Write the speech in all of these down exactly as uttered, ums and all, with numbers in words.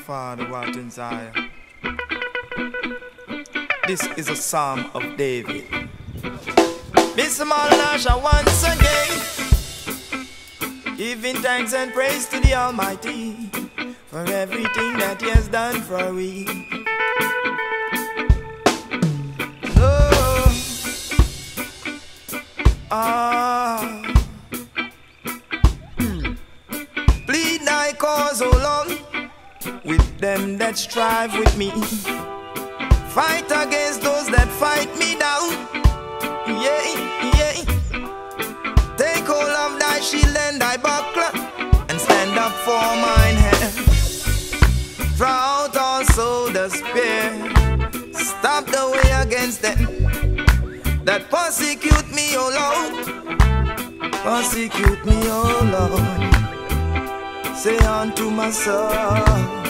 Father who art in Zion. This is a psalm of David. Mister Malnasha once again, giving thanks and praise to the Almighty for everything that He has done for we. Oh, ah, hmm. Plead thy cause, O Lord, with them that strive with me. Fight against those that fight me down. Yeah, yeah. Take hold of thy shield and thy buckler, and stand up for mine hand. Throw out also the spear. Stop the way against them that persecute me, O Lord. Persecute me, O Lord. Say unto my soul,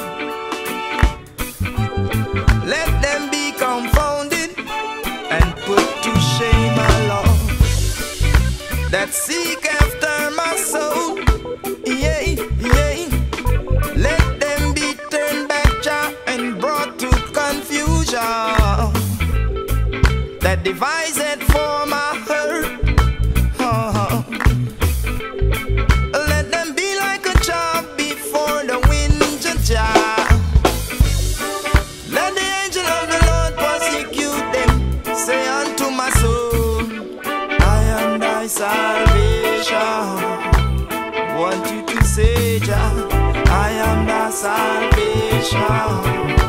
let them be confounded and put to shame my Lord that seek after my soul. Yeah, yeah. Let them be turned back, Jah, and brought to confusion that devised for my hurt. Oh. Let them be like a chaff before the wind, Jah. Let the angel of the Lord persecute them. Say unto my soul, I am thy salvation. Want you to say, Jah, I am thy salvation.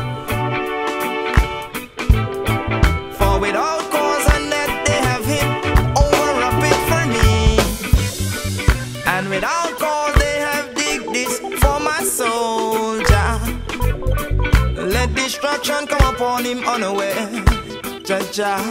For without cause and net they have him over a pit for me, and without cause they have digged this for my soul, Jah. Let destruction come upon him unaware, Jah, Jah.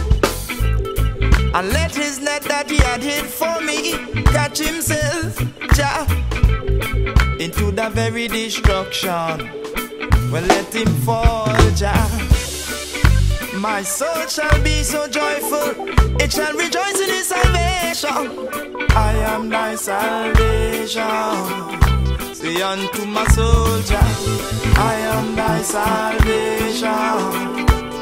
And let his net that he had hid for me catch himself, Jah, into the very destruction. Well, let him fall, Jah. My soul shall be so joyful, it shall rejoice in his salvation. I am thy salvation. Say unto my soul, Jah, I am thy salvation.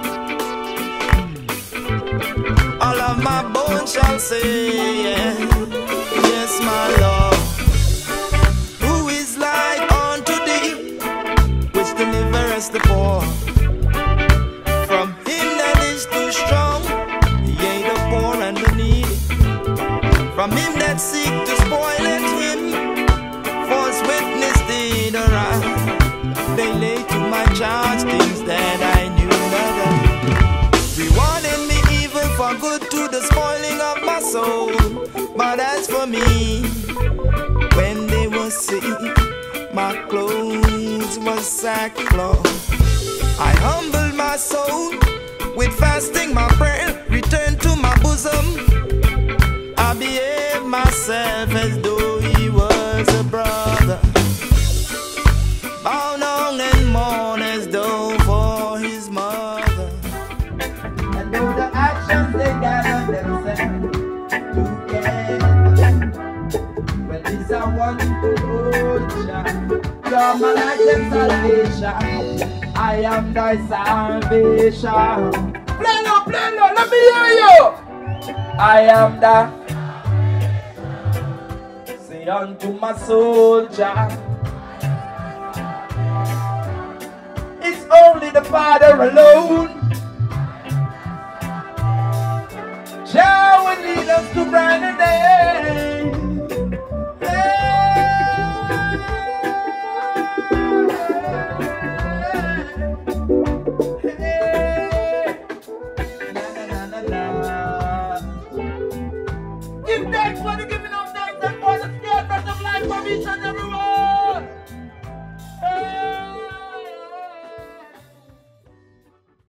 All of my bones shall say, yeah, yes, my Lord. Who is like unto thee, which delivereth the poor from him that is too strong, yea, the poor and the needy, from him that seek to spoil it, him false witness did arise. They lay to my charge things that I knew not of, rewarding me evil for good to the spoiling of my soul. But as for me, when they were sick, my clothes were sackcloth. I humbled my soul with fasting, my prayer returned to my bosom. I behaved myself as though he was a brother, bow down and mourn as though for his mother. And though the actions they gather themselves together, well, this I want to hold, Jah. You're my light and salvation. I am thy salvation. Play no, play no, let me hear you. I am thy. Say unto my soul, Jah, it's only the Father alone. Jah will lead us to brighter days. Give thanks for the giving of thanks and for the scared breath of life from each and every